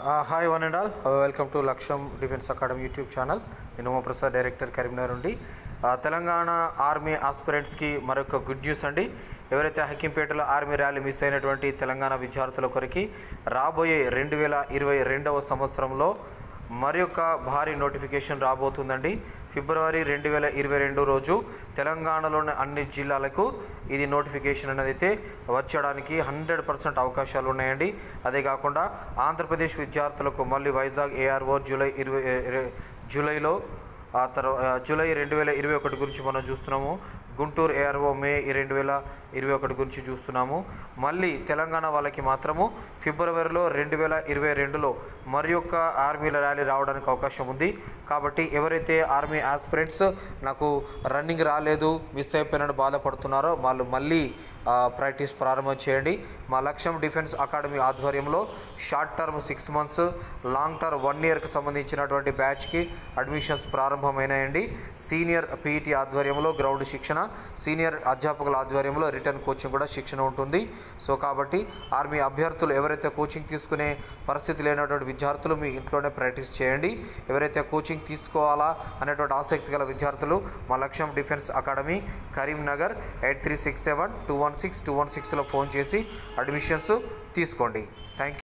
Hi one and all, welcome to Lakshyam defence academy YouTube channel. నేను Prasad, director, Karimnagar నుండి. Telangana army ఆస్పిరెంట్స్కి మరొక good news అండి. ఎవరైతే హకీంపేటలో ఆర్మీ ర్యాలీ మిస్ అయినటువంటి తెలంగాణ విద్యార్థుల కొరకు రాబోయే 2022వ సంవత్సరంలో మరొక భారీ నోటిఫికేషన్ రాబోతుందండి. ఫిబ్రవరి 2022 రోజు తెలంగాణలోని అన్ని జిల్లాలకు ఇది నోటిఫికేషన్ అనేది అయితే వచ్చడానికి 100% అవకాశాలు ఉన్నాయండి. అదే కాకుండా ఆంధ్రప్రదేశ్ విద్యార్థులకు మళ్ళీ వైజాగ్ ఏఆర్ఓ జూలైలో జూలై 2021 గురించి మనం చూస్తున్నాము. గుంటూరు ఏఆర్ఓ మే 2021 గురించి చూస్తున్నాము. మళ్ళీ తెలంగాణ వాళ్ళకి మాత్రము ఫిబ్రవరిలో 2022లో మరి యొక్క ఆర్మీల ర్యాలీ రావడానికి అవకాశం ఉంది. కాబట్టి ఎవరైతే ఆర్మీ ఆస్పిరెంట్స్ నాకు రన్నింగ్ రాలేదు, మిస్ అయిపోయినట్టు బాధపడుతున్నారో వాళ్ళు మళ్ళీ ప్రాక్టీస్ ప్రారంభం చేయండి. మా లక్ష్యం డిఫెన్స్ అకాడమీ ఆధ్వర్యంలో short term 6 months, long term 1 yearకి సంబంధించినటువంటి బ్యాచ్కి అడ్మిషన్స్ ప్రారంభమైనాయండి. సీనియర్ పీఈటీ ఆధ్వర్యంలో గ్రౌండ్ శిక్షణ, సీనియర్ అధ్యాపకుల ఆధ్వర్యంలో రిటర్న్ కోచింగ్ కూడా శిక్షణ ఉంటుంది. సో కాబట్టి ఆర్మీ అభ్యర్థులు ఎవరైతే కోచింగ్ తీసుకునే పరిస్థితి లేనటువంటి విద్యార్థులు మీ ఇంట్లోనే ప్రాక్టీస్ చేయండి. ఎవరైతే కోచింగ్ తీసుకోవాలా అనేటువంటి ఆసక్తి గల విద్యార్థులు మా లక్ష్యం డిఫెన్స్ అకాడమీ కరీంనగర్ 8367216216లో ఫోన్ చేసి అడ్మిషన్స్ తీసుకోండి. Thank you.